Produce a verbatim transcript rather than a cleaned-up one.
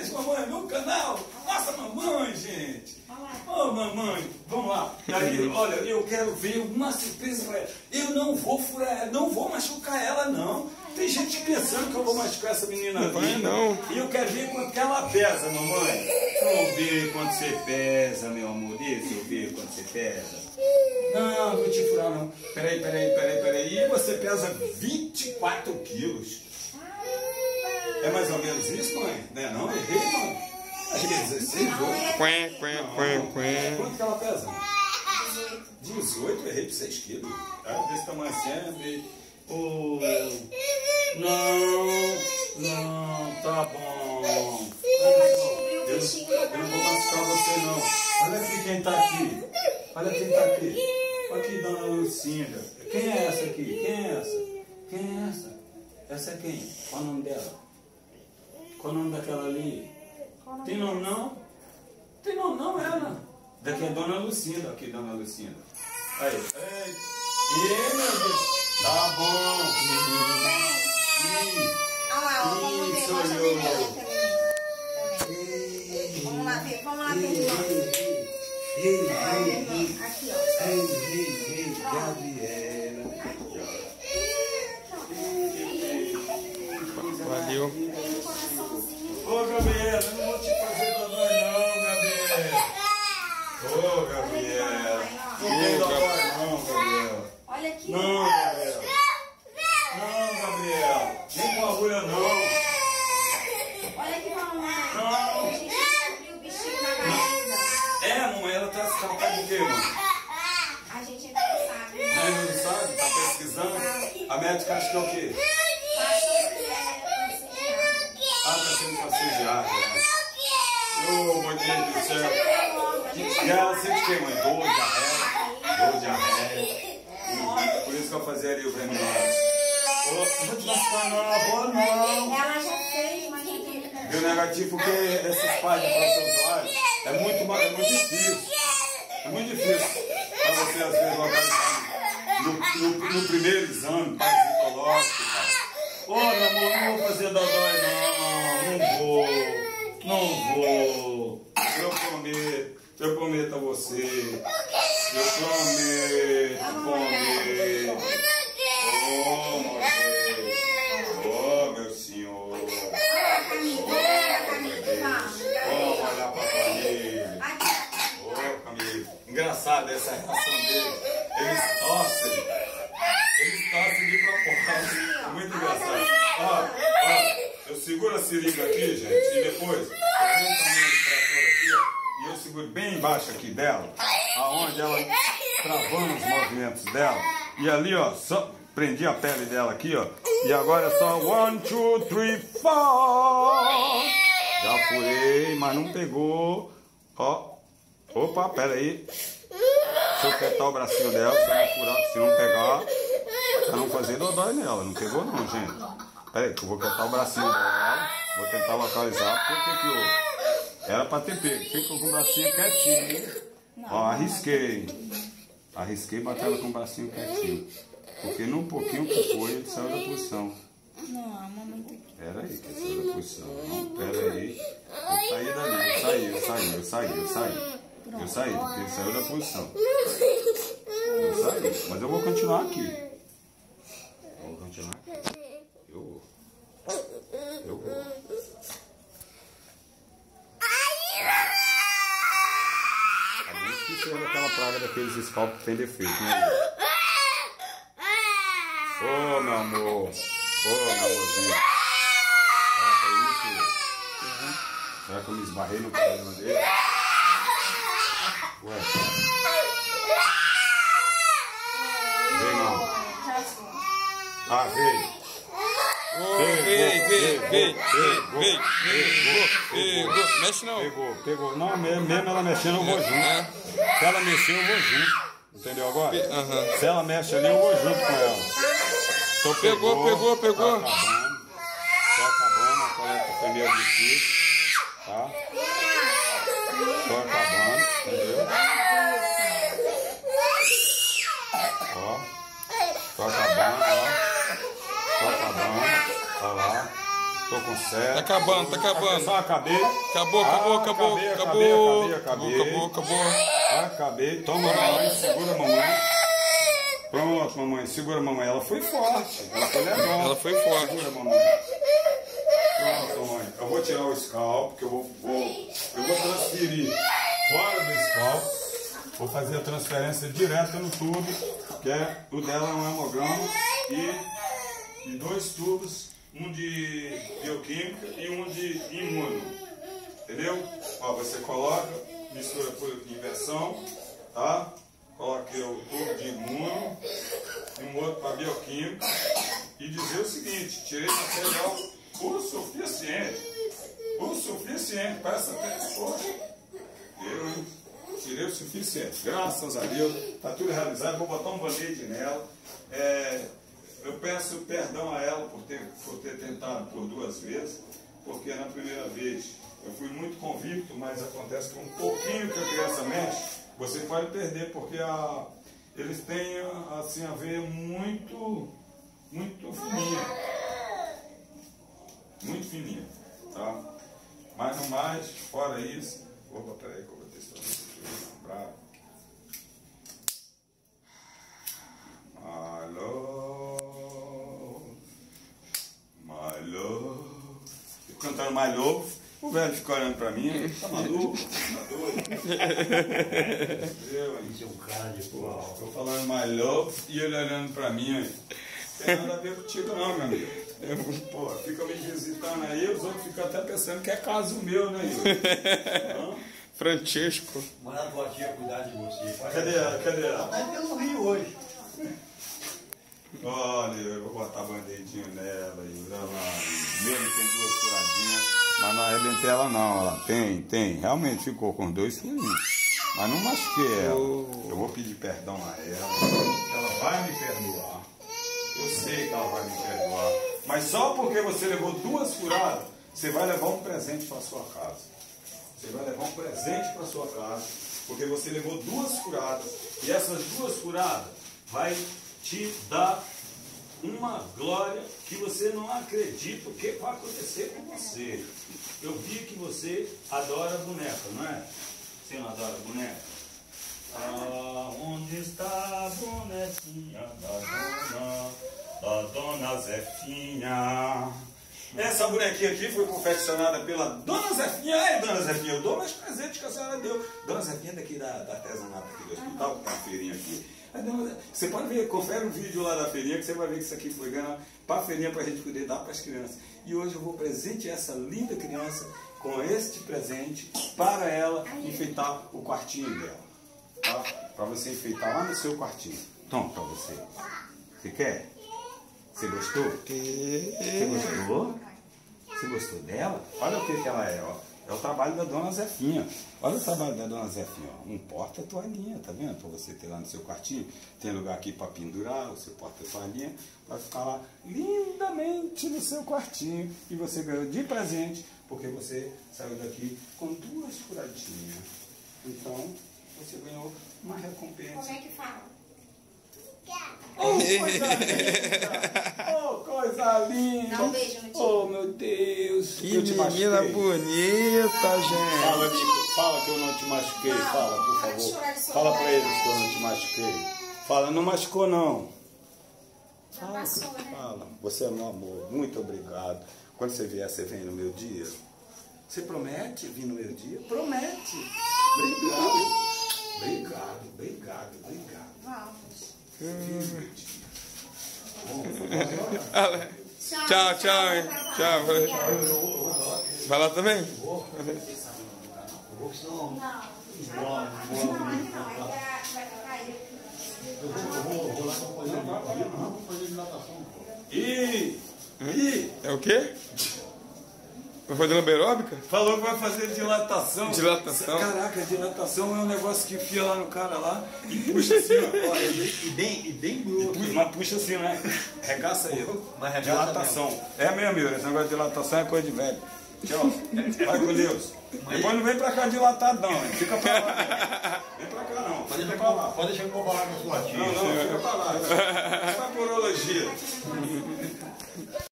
vocês, mamãe, no canal. Nossa, mamãe, gente. Ô, oh, mamãe, vamos lá. Aí, olha, eu quero ver uma surpresa pra ela. Eu não vou furar, não vou machucar ela, não. Tem gente pensando que eu vou machucar essa menina não vai, não. E eu quero ver quanto que ela pesa, mamãe. Vamos ver quanto você pesa, meu amor. Deixa eu ver quanto você pesa. Não, não vou te furar, não. Peraí, peraí, peraí, peraí. E você pesa vinte e quatro quilos. É mais ou menos isso, mãe? Não é não? Errei, mãe? Acho que é dezesseis, oito. Quen, quen, quen, quen. Quanto que ela pesa? dezoito, errei por seis quilos. Ah, desse tamanho sempre. Oh, não, não, tá bom. Eu, eu não vou machucar você, não. Olha aqui quem tá aqui. Olha quem tá aqui. Olha aqui, dona Lucinda. Quem é essa aqui? Quem é essa? Quem é essa? Essa é quem? Qual o nome dela? Qual o nome daquela ali? Tem nome não? Tem nome não, ela. Daqui é Dona Lucinda. Aqui, Dona Lucinda. Aí. Ei, Ei meu Deus. Tá bom. Olha lá, vamos ver. Sou Mostra eu. a dela também. Vamos lá ver, vamos lá ver. Aqui, ó. Ei, ei, ei, Gabriela. Valeu. Tem um coraçãozinho. Ô, Gabriela, eu não vou te fazer dodói não, Gabriela. Ô, Gabriela. Não tem dodói não, Gabriela. Olha aqui. Não, Gabriela. Não, Gabriela. Nem com agulha não. Olha aqui, mamãe. Não. A gente descobriu o bichinho na barriga. É, mamãe, ela tá se tratando de quê, mãe? A gente ainda não sabe. Ela não sabe? Tá pesquisando? A médica acha que é o quê? Ah, tá sendo passejar, né? Ô, meu Deus do céu. E ela sente que, mãe? Dor, diarreia. Dor, diarreia. Por isso que eu fazia ali o venenoso. Ô, não vou te machucar não, avó não. Ela já fez, mas já tem. Deu negativo porque esses pais de processuais é muito, é muito difícil. É muito difícil pra você, às vezes, localizar no, no, no primeiro exame, parasitológico, cara. Ô, meu amor, não vou fazer dodói, não. Não vou. Não vou. Eu prometo. Eu prometo a você. Eu prometo. Prometo. Ô, meu Deus. Ô, meu senhor. Ô, olhar pra família. Ô, Camila. Engraçado essa reação dele. Eles tossem. Eles tossem de propósito. É muito engraçado. Ó, ó, eu seguro a seringa aqui, gente, e depois eu ponho o tamanho do trator aqui, ó, e eu seguro bem embaixo aqui dela, aonde ela travando os movimentos dela. E ali, ó, só prendi a pele dela aqui, ó. E agora é só one, two, three, four. Já furei, mas não pegou. Ó. Opa, pera aí. Deixa eu apertar o bracinho dela, se não furar, se não pegar. Pra não fazer dodói nela, não pegou não, gente. Pera aí, que eu vou apertar o bracinho dela. Vou tentar localizar. Por que que eu... Era pra ter pego. Fica com o bracinho quietinho. Ó, arrisquei. Arrisquei bater ela com o bracinho quietinho. Porque num pouquinho que foi, ele saiu da posição. Não, a mamãe tem que... Pera aí, que ele saiu da posição. Não, pera aí. Eu saí dali, eu saí, eu saí, eu saí, eu saí. Eu saí, porque ele saiu da posição. Eu saí, mas eu vou continuar aqui. Vou continuar aqui. Eu vou. Eu vou. A menos que seja aquela praga daqueles scalp que tem defeito, né? Ô, oh, meu amor. Ô, oh, meu amorzinho. Será que é isso? Uhum. Será que eu me esbarrei no problema dele? Ué. Vem não. Ah, veio. Vem, vem, vem, vem, vem, pegou, mexe não. Pegou, pegou. Não, mesmo ela mexendo eu vou junto. Se ela mexer eu vou junto. Entendeu agora? Uhum. Se ela mexe ali eu vou junto com ela. Então, pegou, pegou, pegou. Tá acabando. Tá acabando a coleta primeiro de si. Tá? Tô acabando, entendeu? Ó. Tô acabando, ó. Tô acabando. Ó lá. Tô com sete. Tá acabando, tá acabando. Só acabei. Acabou, acabou, Ah, acabou, acabei, acabou. acabei, acabei, Acabou, acabou. Acabei. Toma, mamãe. Segura, mamãe. Pronto, mamãe. Segura, mamãe. Ela foi forte. Ela foi legal. Ela foi forte. Segura, mamãe. Pronto, mamãe. Eu vou tirar o scalp, porque eu vou, vou, eu vou transferir fora do scalp. Vou fazer a transferência direta no tubo, que é, o dela é um hemograma e, e dois tubos, um de bioquímica e um de imuno. Entendeu? Ó, você coloca, mistura por inversão, tá? Coloca aqui o tubo de imuno e um outro para bioquímica e dizer o seguinte: tirei material o suficiente, o suficiente, presta atenção. Poxa, eu, hein? Tirei o suficiente, graças a Deus, está tudo realizado. Vou botar um band-aid nela. É, eu peço perdão a ela por ter, por ter tentado por duas vezes, porque na primeira vez eu fui muito convicto, mas acontece que um pouquinho que a criança mexe, você pode perder, porque a, eles têm assim, a veia muito, muito fininha. Muito fininha, tá? Mas no mais, fora isso, opa, peraí que eu vou testar isso aqui, bravo. My love, my love. Fico cantando my love, o velho fica olhando pra mim, tá maluco, tá doido? Eu, Isso é um cara de pau. tô falando my love e ele olhando pra mim aí. Não tem nada a ver contigo não, meu amigo. Pô, fica me visitando aí, os outros ficam até pensando que é caso meu, né, Igor? Francesco. Manda a tua tia cuidar de você. Cadê ela? Cadê Ela ela? tá pelo Rio hoje. Olha, eu vou botar band-aidinho nela e ela mesmo tem duas furadinhas, mas não arrebentei ela não, ela tem, tem, realmente ficou com dois furinhos, mas não machuquei ela. Eu vou pedir perdão a ela, ela vai me perdoar, eu sei que ela vai me perdoar, mas só porque você levou duas furadas, você vai levar um presente para sua casa. Você vai levar um presente para sua casa, porque você levou duas furadas, e essas duas furadas vai te dar uma glória que você não acredita o que vai acontecer com você. Eu vi que você adora boneca, não é? Você não adora boneca? Ah, onde está a bonequinha da dona, da dona Zefinha? Essa bonequinha aqui foi confeccionada pela Dona Zefinha. Ei, Dona Zefinha, eu dou mais presente que a senhora deu. Dona Zefinha daqui da, da artesanato aqui do hospital, que tem uma feirinha aqui. Você pode ver, confere um vídeo lá da feirinha que você vai ver que isso aqui foi ganhar para a feirinha para a gente poder dar para as crianças. E hoje eu vou presentear essa linda criança com este presente para ela enfeitar o quartinho dela. Tá? Para você enfeitar lá no seu quartinho. Toma para você. Você quer? Você gostou? Você gostou? Você gostou dela? Olha o que, que ela é, ó. É o trabalho da Dona Zefinha. Olha o trabalho da Dona Zefinha, ó. Um porta-toalhinha, tá vendo? Para você ter lá no seu quartinho. Tem lugar aqui para pendurar o seu porta-toalhinha. Vai ficar lá lindamente no seu quartinho. E você ganhou de presente, porque você saiu daqui com duas furadinhas. Então, você ganhou uma recompensa. Como é que fala? Oh, coisa linda! Oh, coisa linda! Dá um beijo no tio. Oh, meu Deus! Que Eu te menina machuquei. bonita, gente. Fala, Nico, fala que eu não te machuquei. Fala, por favor. Fala pra eles que eu não te machuquei. Fala, não machucou não. Já passou, né? Fala, você é meu amor. Muito obrigado. Quando você vier, você vem no meu dia? Você promete vir no meu dia? Promete. Obrigado. Obrigado, obrigado, obrigado. Vamos. Tchau, tchau, hein? Tchau. Vai lá também? Eu vou, senão. Não. Não, aqui não. Aí vai trocar ele. Eu vou, eu vou, eu vou lá pra fazer. Não, vou fazer dilatação. Ih! Ih! É o quê? Vai fazer lamberóbica? Falou que vai fazer dilatação. Dilatação. Caraca, dilatação é um negócio que enfia lá no cara lá e puxa assim, ó. Olha, e bem, e bem bruto. Puxa, mas puxa assim, né? Regaça ele. Mas regaça Dilatação. É mesmo, Yuri. Esse negócio de dilatação é coisa de velho. Tchau. Vai com Deus. Depois não vem pra cá dilatado, não. Hein? Fica pra lá. Vem pra cá, não. Pode Fica deixar, pra lá. pode deixar que eu vou falar com a sua tia. Não, não, fica pra lá. Isso é porologia.